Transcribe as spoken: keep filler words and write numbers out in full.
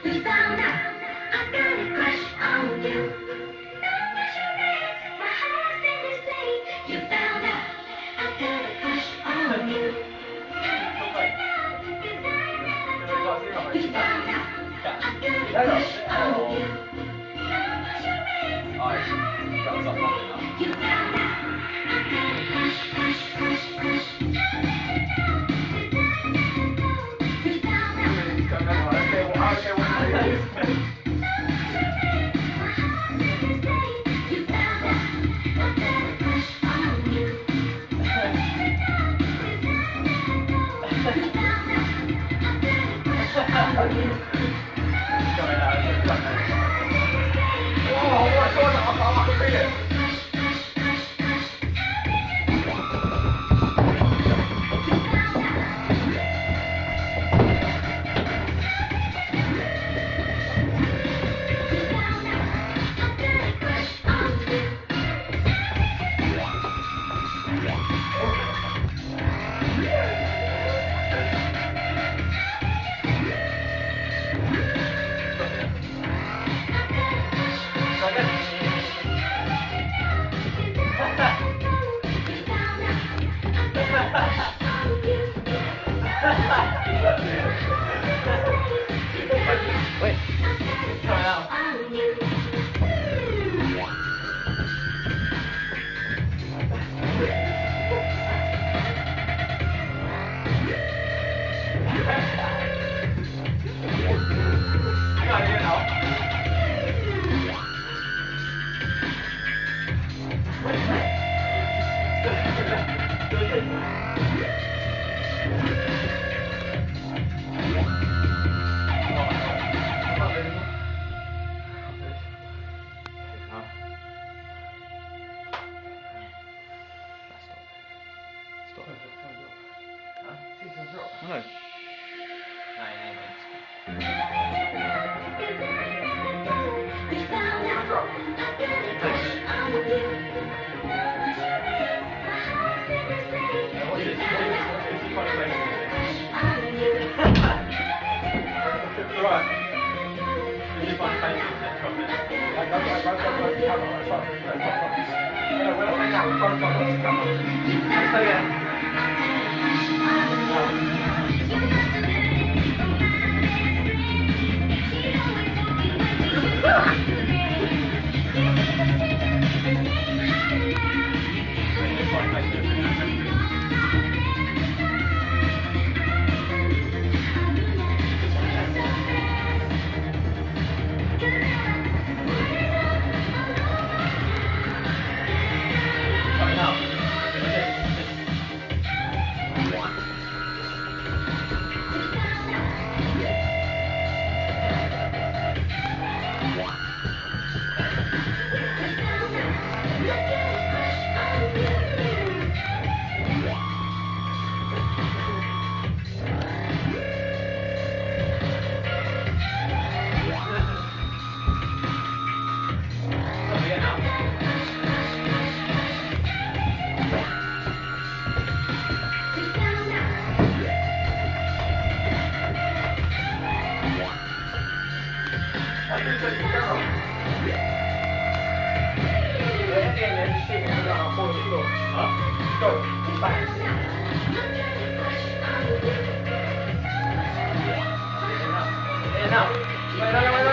We found out I got a crush on you. Don't rush your legs, my heart's in display. You found out I got a crush on you. We found out I got a crush on you. Don't rush your legs, my heart's in display. You found out I got a crush, crush, crush, crush. We found Wait. Coming out. No. Nej, nej, no.